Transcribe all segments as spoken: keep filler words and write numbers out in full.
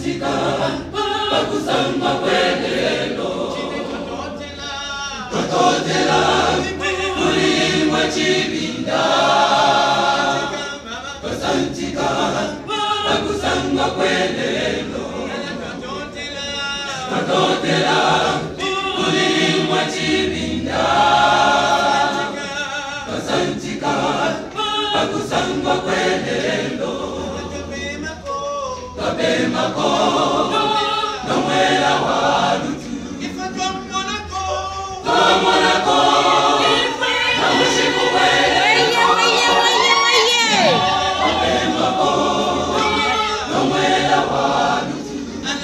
Kasantika, bakusamba kwelelo. Tototela, uli mwachibinda. Kasantika, bakusamba kwelelo. Tototela, uli mwachibinda. Kasantika, bakusamba kwelelo. Kabemako, nomwela walutu. Ifatwa mwanako, mwanako. Namushiku kwelelo. Kabemako, nomwela walutu.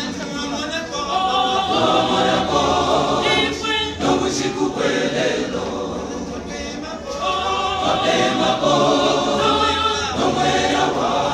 Mwanako, namushiku kwelelo. Kabemako, nomwela walutu.